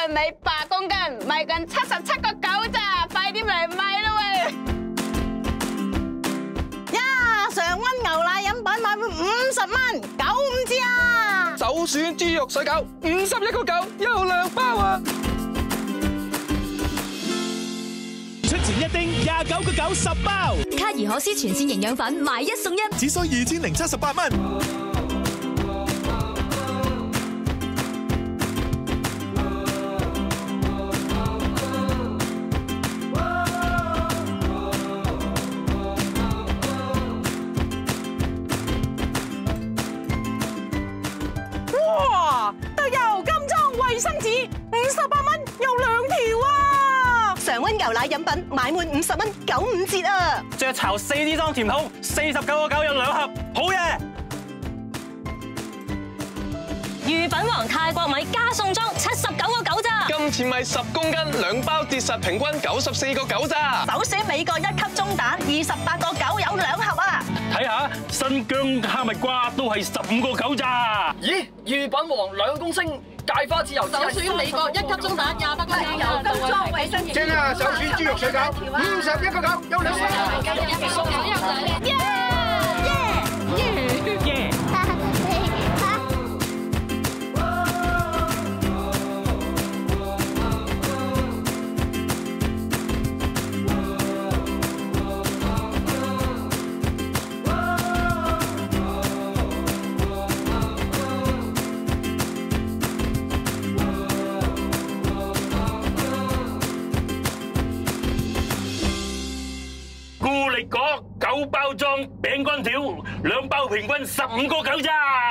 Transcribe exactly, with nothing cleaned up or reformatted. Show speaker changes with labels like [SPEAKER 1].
[SPEAKER 1] 份米八公斤，賣緊七十七個九咋，快啲嚟買啦喂！
[SPEAKER 2] 呀，常溫牛奶飲品買滿五十蚊，九五折啊！
[SPEAKER 3] 首選豬肉水餃五十一個九，有兩包啊！
[SPEAKER 4] 出前一丁廿九個九十包，
[SPEAKER 5] 卡爾可斯全線營養粉買一送一，
[SPEAKER 4] 只需二千零七十八蚊。
[SPEAKER 2] 哇！特油金裝衛生紙五十八蚊有兩條啊！常溫牛奶飲品買滿五十蚊九五折啊！
[SPEAKER 6] 雀巢四支裝甜筒四十九個九有兩盒，好嘢！
[SPEAKER 5] 御品皇泰國米加送裝七十九個九咋？
[SPEAKER 3] 今次米十公斤，兩包跌實平均九十四個九咋？
[SPEAKER 2] 首選美國一級中蛋二十八個九有兩盒啊！
[SPEAKER 6] 睇下新疆哈密瓜都係十五個九咋？
[SPEAKER 7] 咦，御品皇兩公升芥花豉油，
[SPEAKER 1] 首選美國一級中蛋廿八個九，有金裝衛生紙。
[SPEAKER 8] 正啊，首選豬肉水餃五十一個九，有兩盒。
[SPEAKER 1] 送咗有兩。耶耶耶！
[SPEAKER 6] 固力果九包裝餅乾條，兩包平均十五個九咋？